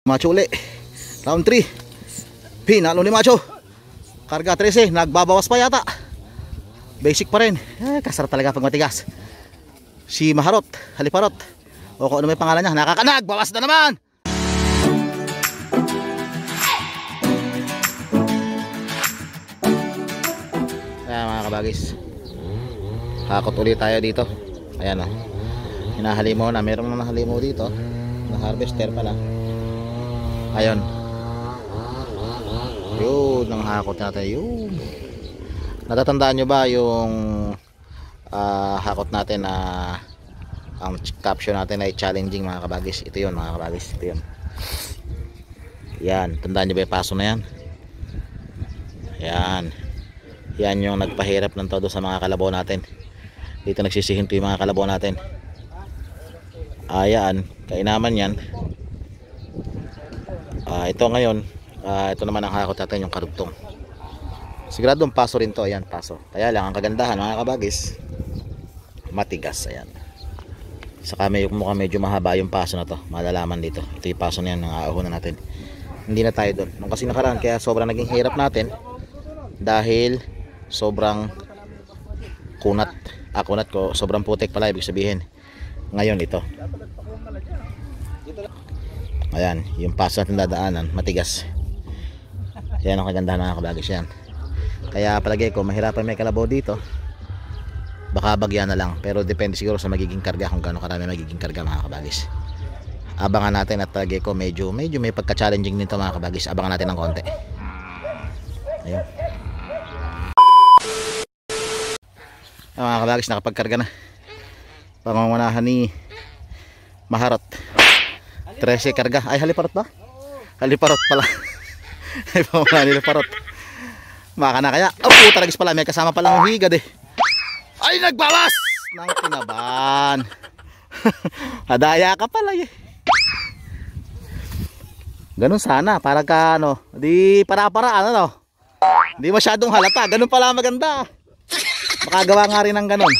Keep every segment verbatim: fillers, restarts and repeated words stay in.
Macho uli. Round three. Pinalo ni Macho. Karga thirteen. Nagbabawas pa yata. Basic pa rin. Eh, kasarap talaga pag matigas. Si Maharot. Haliparot. O kung ano may pangalan niya. Nakakanag. Bawas na naman. Ayan mga kabagis. Hakot ulit tayo dito. Ayan o. Hinahalimaw na. Meron na nahalimaw dito. Na harvester pala. Ayun. Yun, ang hakot natin. Yun. Natatandaan nyo ba yung uh, hakot natin na uh, ang caption natin ay challenging mga kabagis. Ito yun mga kabagis. Ito yun. Yan. Tandaan nyo ba yung paso na yan? Yan. Yan yung nagpahirap ng todo sa mga kalabaw natin. Dito nagsisihinto yung mga kalabaw natin. Ayan. Kainaman yan. Uh, ito ngayon, uh, ito naman ang hakot natin, yung karugtong. Siguradong paso rin to. Ayan, paso. Kaya lang, ang kagandahan mga kabagis, matigas. Ayan. Saka may, mukhang medyo mahaba yung paso na to. Malalaman dito. Ito yung paso na yan, ang aahunan natin. Hindi na tayo doon. Nung kasi nakaraan, kaya sobrang naging hirap natin. Dahil sobrang kunat. Ah, kunat ko. Sobrang putik pala, ibig sabihin. Ngayon ito. Ayan, yung paso natin dadaanan, matigas. Yan ang kagandahan ng kabagis yan. Kaya palagay ko, mahirapan may kalabaw dito. Baka bagyan na lang. Pero depende siguro sa magiging karga, kung gaano karami magiging karga mga kabagis. Abangan natin at palagay ko medyo, medyo may pagka-challenging nito mga kabagis. Abangan natin ng konti. Ayun. Ay, mga kabagis, nakapagkarga na. Pamamanahan ni Maharot. thirteen karga. Ay, haliparot ba? Haliparot pala. Ay, pamamanahan ni Haliparot. Maka na kaya. Oh, puta ragis pala. May kasama palang higad eh. Ay, nagbawas! Nang tinaban. Hadaya ka pala eh. Ganun sana. Para ka ano. Di para-para ano no. Di masyadong halata. Ganun pala maganda. Makagawa nga rin ng ganun.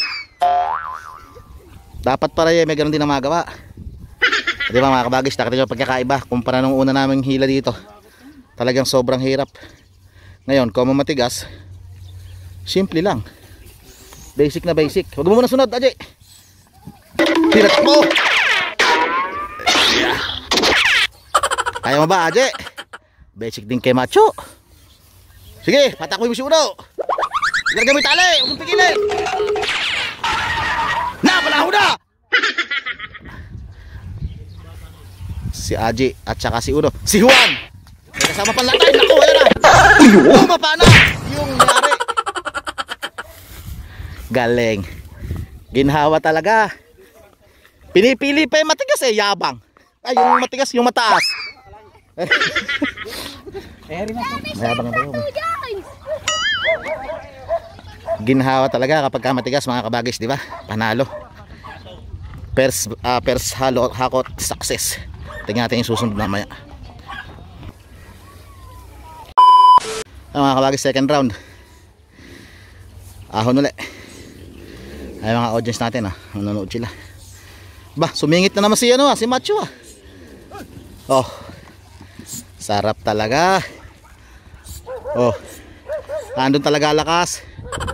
Dapat para eh, may ganun din na magawa. Di ba mga kabagis, nakita nyo pagkakaiba kumpara nung una naming hila dito. Talagang sobrang hirap. Ngayon, kung matigas, simple lang. Basic na basic. Huwag mo muna sunod, Aje. Pirat mo. Yeah. Kaya mo ba, Aje? Basic din kay Macho. Sige, patakoy mo si Uno. Ilagay mo yung tali, huwag mong pigilin. Na, palaho na. Si Aji at saka si Uno. Si Juan! May kasama pang latay. Naku, ayan na. Bumaba na. Yung nangyari. Galing. Ginhawa talaga. Pinipili pa yung matigas eh. Yabang. Ay, yung matigas, yung mataas. Mayabang na ba yun? Ginhawa talaga kapag ka matigas mga kabagis, di ba? Panalo. Pers, uh, pers halo, hakot success. Tingnan natin yung susunod mamaya. Ay, mga kabagis, second round. Ahon ulit. Ay mga audience natin ah, nanonood sila. Ba, sumingit na naman si ano ah, si Macho ah. Oh. Sarap talaga. Oh. Andun talaga lakas.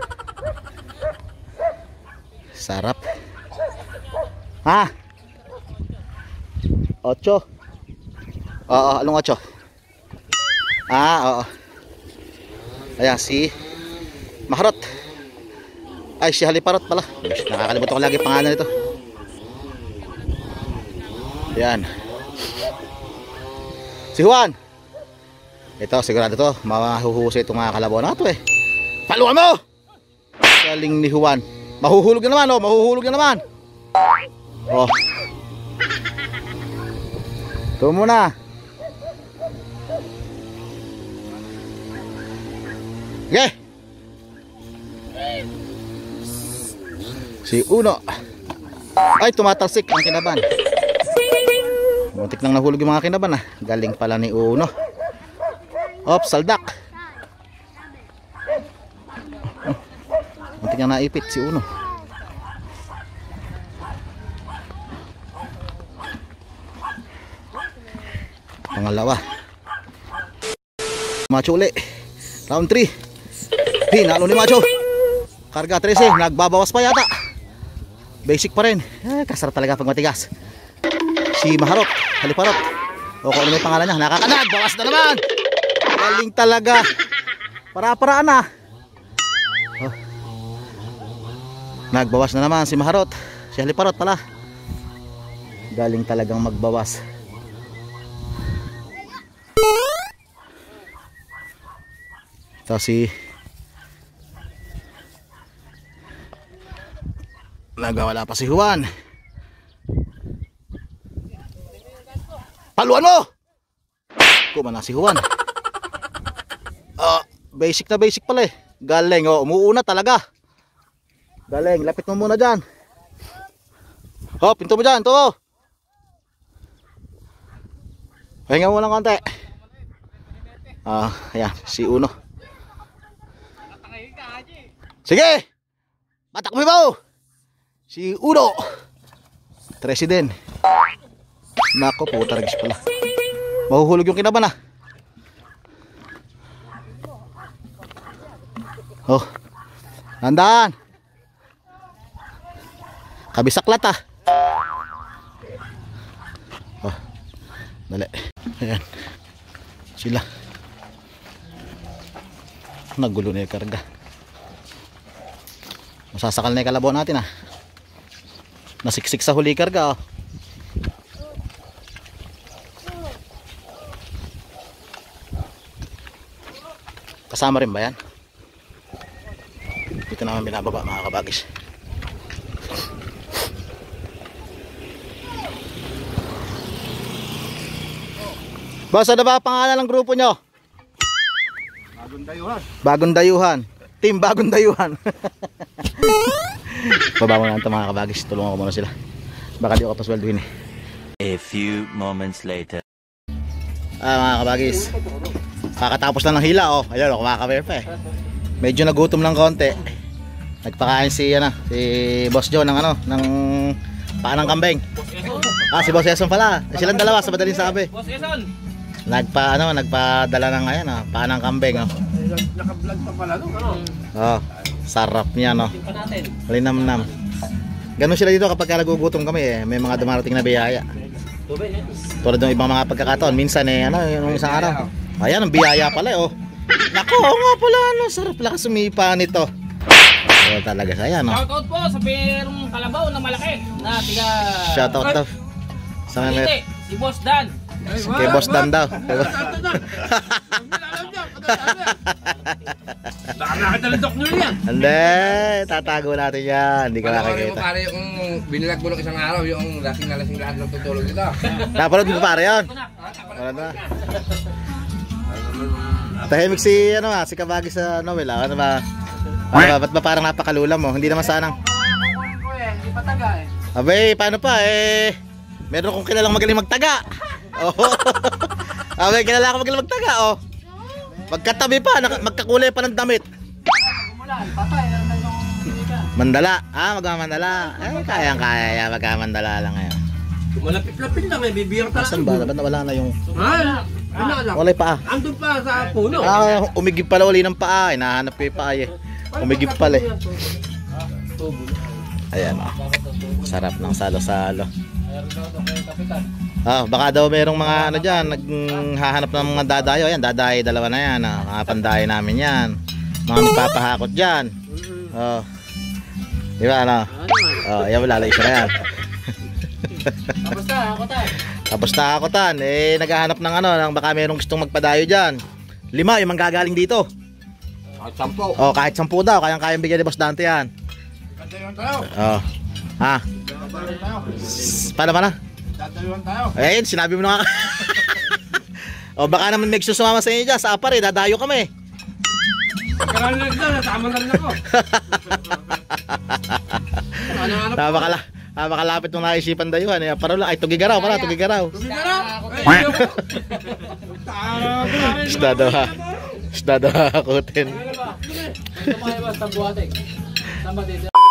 Sarap. Ha? Ocho. Oo, along ocho. Ah, oo. Ayan, si Maharot. Ay, si Haliparot pala. Nakakalimutan ko lagi pangalan nito. Ayan. Si Juan. Ito, sigurado to. Mahuhusay itong mga kalabaw na ito eh. Paluan mo! Galing ni Juan. Mahuhulog na naman, oh. Mahuhulog na naman. Oh. Ito muna. Okay. Si Uno. Ay, tumatalsik ang kinaban. Muntik nang nahulog yung mga kinaban ah. Galing pala ni Uno. Op, saldak. Muntik nang naipit si Uno. pangalawa. Macho uli. Round three. Hinalo ni Macho. Karga thirteen, nagbabawas pa yata. Basic pa rin. Eh, kasarap talaga pag matigas. Si Maharot, Haliparot. O kung ano may pangalan niya, nakakanag. Bawas na naman. Galing talaga. Para-paraan na. Oh. Nagbawas na naman si Maharot. Si Haliparot pala. Galing talagang magbawas. Ito si nagawala pa si Juan. Paluan mo! Kumana si Juan. Oh, basic na basic pala eh. Galing, oh, umuuna talaga. Galing, lapit mo muna dyan. Oh, pinto mo dyan, ito oh. Pahinga mo lang konti. Ah, ayan, si Uno. Sige! Patak mo ba? Si Uno. President. Nako, puta ragis pala. Mahuhulog yung kinaban ah. Oh. Nandaan. Kabisaklat ah. Oh. Dali. Ayan. Sila. Nagulo na yung karga. Masasakal na yung kalabaw natin ah. Nasiksik sa huli karga oh. Kasama rin ba yan? Dito naman binababa mga kabagis. Boss, ano ba pangalan ng grupo nyo? Bagong Dayuhan. Bagong Dayuhan. Team Bagong Dayuhan. Baba mo na ito mga kabagis. Tulungan ko muna sila. Baka di ako pasweldohin eh. A few moments later. Ah mga kabagis, kakatapos lang ng hila oh. Ayun oh, kumakaber pa eh. Medyo nagutom ng konti. Nagpakain si ano, si Boss Joe ng ano, ng paa ng kambing. Ah, si Boss Eson pala. Eh, silang dalawa sa madaling sabi. Boss Eson. Nagpa ano, nagpadala ng ayan oh, paa ng kambing oh. Naka-vlog pa pala no, ano? Oh, sarap niya no. Malinamnam. Ganun sila dito kapag nagugutom kami eh, may mga dumarating na biyaya. Tulad ng ibang mga pagkakataon, minsan eh ano, yung isang araw. Ayan, ang biyaya pala eh oh. Nako, nga pala ano, sarap lang sumipa nito. So, talaga saya no. Shoutout po sa perong kalabaw na malaki na tiga Shoutout daw. Sa Cavite, si Boss Dan. Kay Boss Dan daw. Baka nakatalandok nyo yan. Hindi, tatago natin yan. Hindi ka makakita. Pare yung binilag mo ng isang araw, yung lasing na lasing lahat ng tutulog dito. Napanood mo pare yun? Wala na. Tahimik si ano ah, si Kabagi sa Noel ah. Ano ba? Ano ba? Ba't ba parang napakalula mo? Hindi naman sanang. Hindi pa taga eh. Abay, paano pa eh? Meron kong kilalang magaling magtaga. Oh. Abay, kilala ko magaling magtaga oh. Magkatabi pa, magkakulay pa ng damit. Mandala. Ah, magmamandala. Eh, kayang-kaya yan. Magmamandala lang ngayon. Malapit-lapit lang eh, bibiyang talaga. Saan ba? Ba't nawala na yung... Ha? Ano alam? Walay paa. Andun pa sa puno. Ah, umigib pala uli ng paa. Hinahanap ko yung paa eh. Umigib pala eh. Ayan oh. Sarap ng salo-salo. Ah, baka daw merong mga ano dyan, naghahanap ng mga dadayo. Ayan, dadayo, dalawa na yan. Ah. Mga pandayo namin yan. Mga magpapahakot dyan. Oh. Di ba ano? Oh, ayan, wala lang isa na yan. Tapos na, hakotan. Tapos na hakotan. Eh, naghahanap ng ano, ng baka merong gustong magpadayo dyan. Lima, yung manggagaling dito. Kahit sampo. Oh, kahit sampu daw, kayang kayang bigyan ni Boss Dante yan. Dadayuhan tayo. Oh. Ha? Dadayuhan tayo. Paano ba na? Dadayuhan tayo. Ayun, sinabi mo na nga. O baka naman may sumama sa inyo dyan. Sa apar eh, dadayo kami. Pagkaroon lang dyan, tama na rin ako. Napakala, napakalapit nung naisipan dayuhan eh. Parang lang, ay tugigaraw pala, tugigaraw. Isda daw ha. Isda daw hakutin. Ito mga iba, tabuhating. Saan ba dito?